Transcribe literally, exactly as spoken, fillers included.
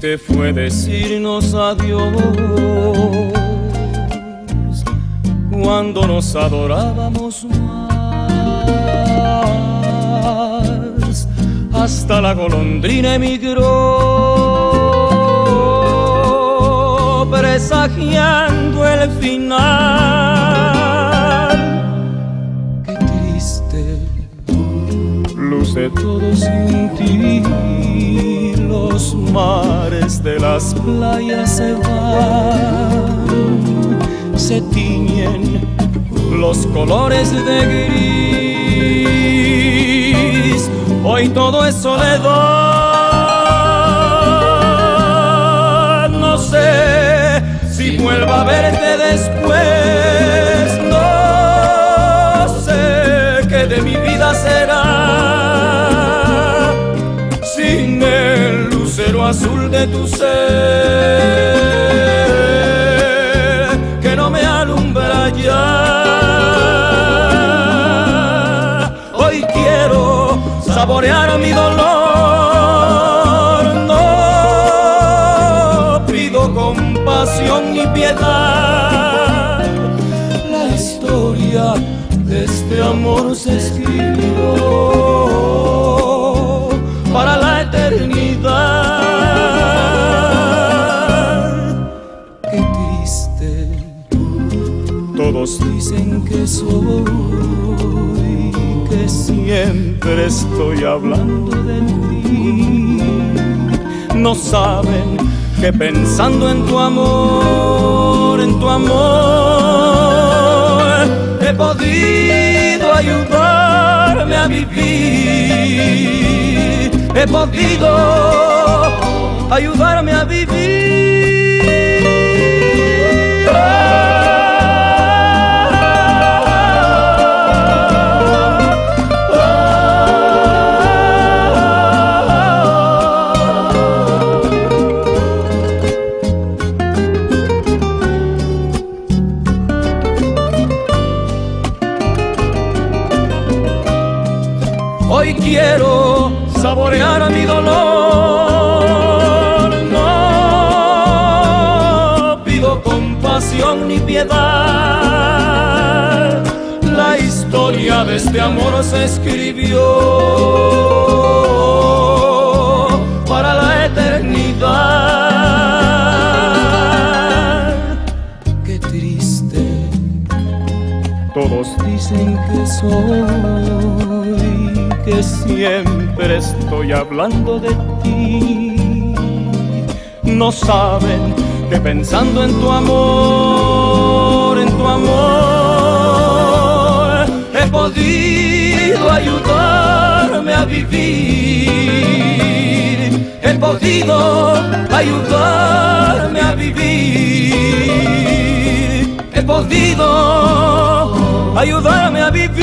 triste fue decirnos adiós cuando nos adorábamos más. Hasta la golondrina emigró, presagiando el final. Qué triste luce todo sin ti. Los mares de las playas se van, se tiñen los colores de gris. Hoy todo es soledad. No sé si vuelva a verte después. No sé qué de mi vida será sin el lucero azul de tu ser, que no me alumbra ya. Hoy quiero saborear mi dolor, no pido compasión ni piedad. La historia de este amor se escribió para la eternidad. Qué triste, todos dicen que soy, que siempre estoy hablando de ti. No saben que pensando en tu amor, en tu amor, he podido ayudarme a vivir. He podido ayudarme a vivir. Hoy quiero saborear mi dolor, no pido compasión ni piedad. La historia de este amor se escribió para la eternidad. Qué triste, todos dicen que soy, que siempre estoy hablando de ti. No saben que pensando en tu amor, en tu amor, he podido ayudarme a vivir. He podido ayudarme a vivir. He podido ayudarme a vivir.